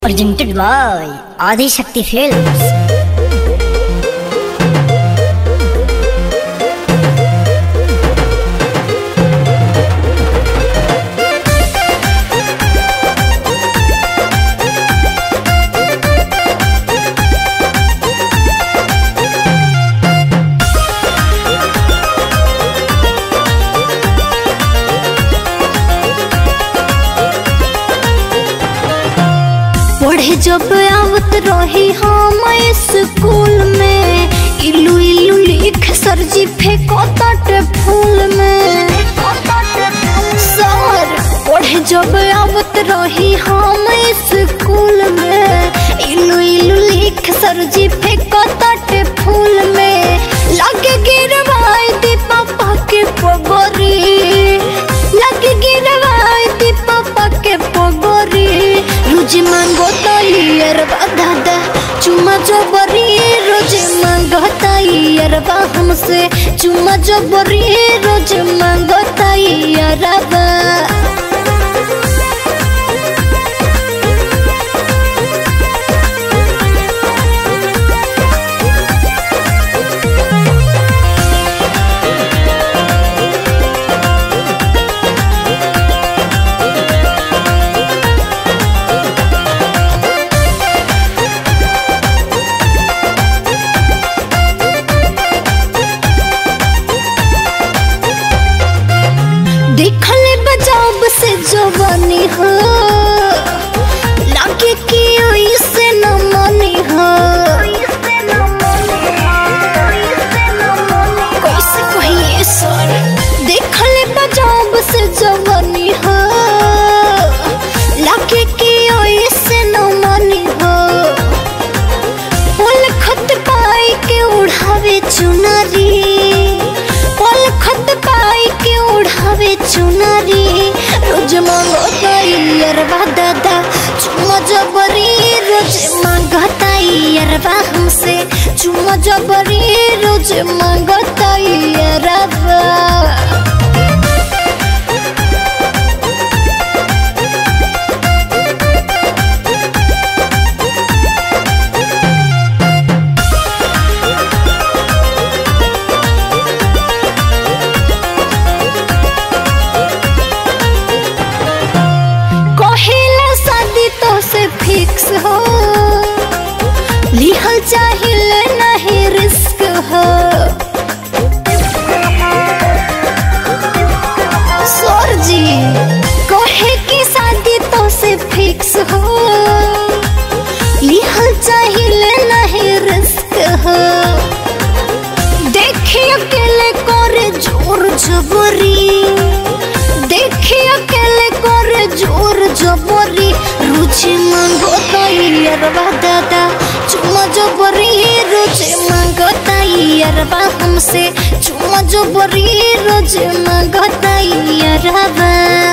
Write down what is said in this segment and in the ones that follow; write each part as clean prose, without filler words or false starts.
Presented by Adi Shakti Films. पढ़े जब आवत रही हम स्कूल में, इलू इलू लिख सरजी फेंको ताटे फूल में। सर पढ़े जब आवत रही हम स्कूल में, इलू इलू लिख सरजी फेंको ताटे फूल में। लगे गिरवाई दी पापा के पगोरी, लगे गिरवाई दी पापा के पगोरी। रोज मांगो तैयारबा दादा चुमा जबरी, रोज मांगो तैयारबा हमसे चुमा जबरी, रोज मांगो तैयारबा। देखले बजाब से जवानी हो, लागे कि ओइसे न मानी हो। कैसे कहिए सर, देखले बजाब से जवानी हो, लागे कि ओइसे न मानी हो। पल खत पाई के उड़ावे चुनरी, पल खत पाई के उड़ावे चुनरी। रोज मांगो तैयारबा दादा चुमा जबरी, रोज मांगो तैयारबा हमसे चुमा जबरी, रोज मांगो तैयारबा। फिक्स हो लिहल चाहिए नहीं रिस्क हो। सर जी कहे कि शादी तो से फिक्स हो, लिहल चाहिए नहीं रिस्क हो। देखिए अकेले करे जोर जबरी, देखिए अकेले करे जोर जबरी। रोज मांगो तैयारबा दादा चुमा जबरी, रोज मांगो तैयारबा हमसे चुमा जबरी, रोज मांगो तैयारबा।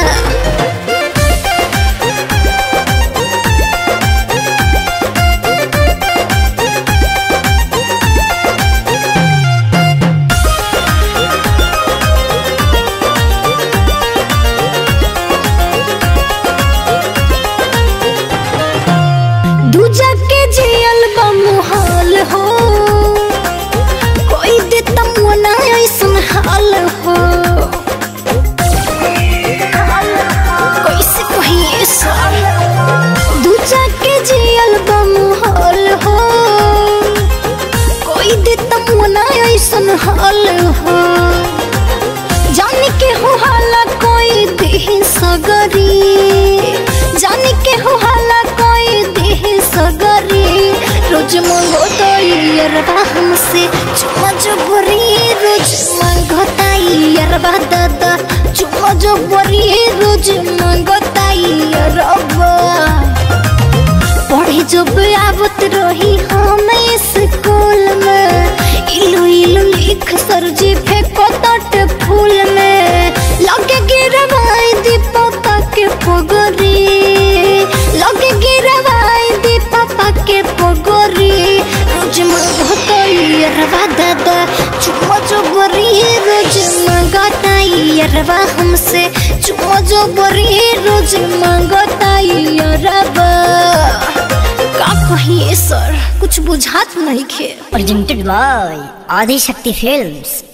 दूजा के जियल बा मुहाल हो, कोई दे तमुना ऐसन हाल हो। कैसे कहिए सर, दूजा के जियल बा मुहाल हो, कोई दे तमुना ऐसन हाल हो। जाने के हो हाला कोई दे सगरी, जाने के हो हाला कोई दे सगरी। रोज मांगो तैयारबा हमसे चुमा जबरी, रोज मांगो तैयारबा दादा चुमा जबरी, रोज मांगो तैयारबा। पढ़े जब आवत रही हम स्कूल में, इलू इलू लिख सरजी फेंको ताटे फूल में। लगे गिरवाई दी पापा के पगोरी, लगे गिरवाई दी पापा के पगोरी। रोज मांगो तैयारबा दादा चुमा जबरी, रोज मांगो तैयारबा हमसे चुमा जबरी, रोज मांगो तैयारबा। कहिए सर, कुछ बुझात नहीं खे। Presented by Adishakti films.